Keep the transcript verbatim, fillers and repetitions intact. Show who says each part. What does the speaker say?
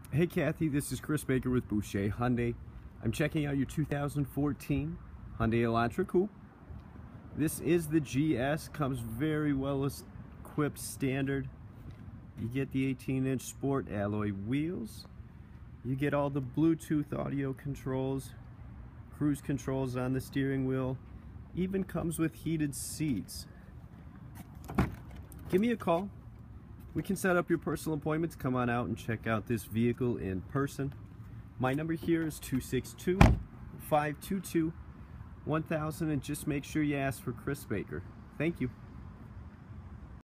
Speaker 1: Hey Kathy, this is Chris Baker with Boucher Hyundai. I'm checking out your two thousand fourteen Hyundai Elantra Coupe. This is the G S, comes very well equipped standard. You get the eighteen inch sport alloy wheels. You get all the Bluetooth audio controls, cruise controls on the steering wheel. Even comes with heated seats. Give me a call. We can set up your personal appointments. Come on out and check out this vehicle in person. My number here is two six two, five two two, one thousand, and just make sure you ask for Chris Baker. Thank you.